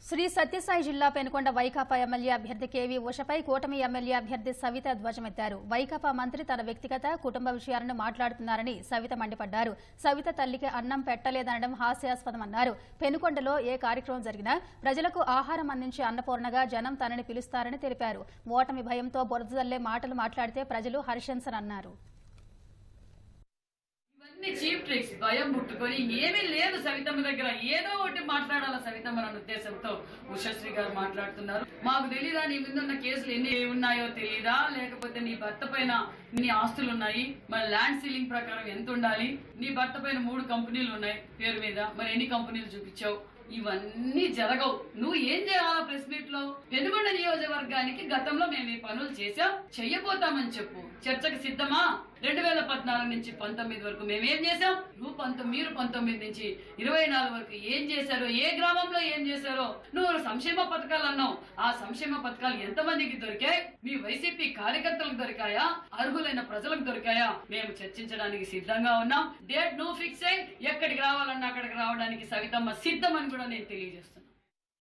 శ్రీ సత్యసాయి జిల్లా పెనుకొండ వైకాపా ఎమ్మెల్యే అభ్యర్థి కేవీ ఉషపై కూటమి ఎమ్మెల్యే అభ్యర్థి సవిత ధ్వజమెత్తారు. వైకాపా మంత్రి తన వ్యక్తిగత కుటుంబ విషయాలను మాట్లాడుతున్నారని సవిత మండిపడ్డారు. సవిత తల్లికి అన్నం పెట్టలేదనడం హాస్యాస్పదమన్నారు. పెనుకొండలో ఏ కార్యక్రమం జరిగినా ప్రజలకు ఆహారం అందించే అన్నపూర్ణగా జనం తనని పిలుస్తారని తెలిపారు. ఓటమి భయంతో బురదజల్లే మాటలు మాట్లాడితే ప్రజలు హర్షించరన్నారు. చీప్ ట్రిక్స్ భయం పుట్టుకొని ఏమీ లేదు సవితమ్మ దగ్గర, ఏదో ఒకటి మాట్లాడాల సవితమ్మ అన్న ఉద్దేశంతో ఉషశ్రీ గారు మాట్లాడుతున్నారు. మాకు తెలీదా నీ ముందున్న కేసులు ఎన్ని ఉన్నాయో తెలీదా, లేకపోతే నీ భర్త పైన ఇన్ని ఆస్తులు ఉన్నాయి, మరి ల్యాండ్ సీలింగ్ ప్రకారం ఎంత ఉండాలి, నీ భర్త పైన 3 కంపెనీలు ఉన్నాయి పేరు మీద, మరి ఎన్ని కంపెనీలు చూపించావు, ఇవన్నీ జరగవు. నువ్వు ఏం చేయాలా ప్రెస్ మీట్ లో? పెనుకొండ నియోజకవర్గానికి గతంలో మేము ఈ పనులు చేశాం, చెయ్యబోతామని చెప్పు. చర్చకు సిద్ధమా? 2014 నుంచి 19 వరకు మేమేం చేశాం, మీరు 19 నుంచి 24 వరకు ఏం చేశారో, ఏ గ్రామంలో ఏం చేశారో. నువ్వు సంక్షేమ పథకాలు అన్నావు, ఆ సంక్షేమ పథకాలు ఎంతమందికి దొరికాయి? మీ వైసీపీ కార్యకర్తలకు దొరికాయా, అర్హులైన ప్రజలకు దొరికాయా? మేము చర్చించడానికి సిద్ధంగా ఉన్నాం. డేట్ నువ్వు ఫిక్స్ అయ్యి ఎక్కడికి రావాలన్నా అక్కడికి రావడానికి సవితమ్మ సిద్ధమని కూడా నేను తెలియజేస్తున్నాను.